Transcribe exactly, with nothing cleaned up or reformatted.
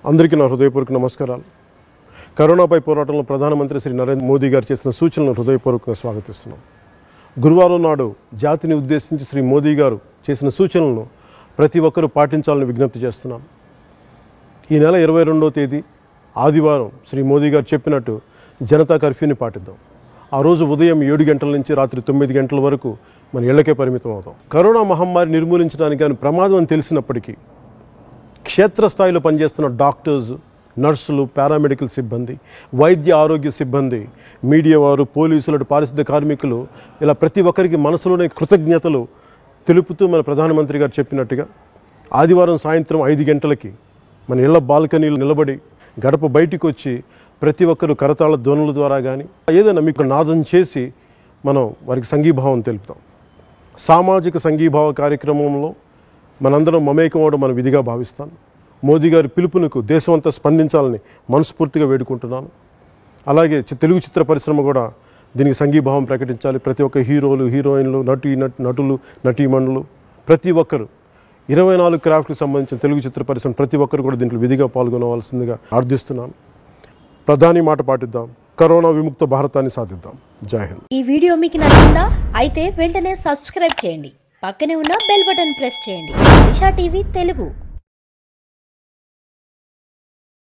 అందరికీ నా హృదయపూర్వక నమస్కారాలు. కరోనాపై పోరాటంలో ప్రధానమంత్రి శ్రీ నరేంద్ర మోదీ గారు చేసిన సూచనలను హృదయపూర్వకంగా స్వాగతిస్తున్నాం. గురువారం నాడు జాతిని ఉద్దేశించి శ్రీ మోదీ గారు చేసిన సూచనలను ప్రతి ఒక్కరూ పాటించాలని విజ్ఞప్తి చేస్తున్నాం. ఈ నెల ఇరవై రెండవ తేదీ ఆదివారం శ్రీ మోదీ గారు చెప్పినట్టు జనతా కర్ఫ్యూని పాటిద్దాం. ఆ రోజు ఉదయం ఏడు గంటల నుంచి రాత్రి తొమ్మిది గంటల వరకు మన ఇళ్లకే పరిమితం అవుతాం. కరోనా మహమ్మారి నిర్మూలించడానికి కానీ ప్రమాదం అని తెలిసినప్పటికీ క్షేత్రస్థాయిలో పనిచేస్తున్న డాక్టర్స్, నర్సులు, పారామెడికల్ సిబ్బంది, వైద్య ఆరోగ్య సిబ్బంది, మీడియా వారు, పోలీసులు, పారిశుద్ధ్య కార్మికులు, ఇలా ప్రతి ఒక్కరికి మనసులోనే కృతజ్ఞతలు తెలుపుతూ మన ప్రధానమంత్రి గారు చెప్పినట్టుగా ఆదివారం సాయంత్రం ఐదు గంటలకి మన ఇళ్ల బాల్కనీలు నిలబడి గడప బయటికి వచ్చి ప్రతి ఒక్కరు కరతాళ ధ్వనుల ద్వారా కానీ ఏదైనా మీకు నాదం చేసి మనం వారికి సంఘీభావం తెలుపుతాం. సామాజిక సంఘీభావ కార్యక్రమంలో మనందరం మమేకం అవడం మన విధిగా భావిస్తాను. మోదీ గారి పిలుపునకు దేశమంతా స్పందించాలని మనస్ఫూర్తిగా వేడుకుంటున్నాను. అలాగే తెలుగు చిత్ర పరిశ్రమ కూడా దీనికి సంఘీభావం ప్రకటించాలి. ప్రతి ఒక్క హీరోలు, హీరోయిన్లు, నటి నటులు, నటీమణులు ప్రతి ఒక్కరు ఇరవై నాలుగు క్రాఫ్ట్కి సంబంధించిన తెలుగు చిత్ర పరిశ్రమ ప్రతి ఒక్కరు కూడా దీంట్లో విధిగా పాల్గొనవలసిందిగా ప్రార్థిస్తున్నాను. ప్రధాని మాట పాటిద్దాం. కరోనా విముక్త భారతాన్ని సాధిద్దాం. జై హింద్. ఈ వీడియో మీకు నచ్చిందా? అయితే వెంటనే సబ్స్క్రైబ్ చేయండి. పక్కనే ఉన్న బెల్ బటన్ ప్రెస్ చేయండి. దిశా టీవీ తెలుగు.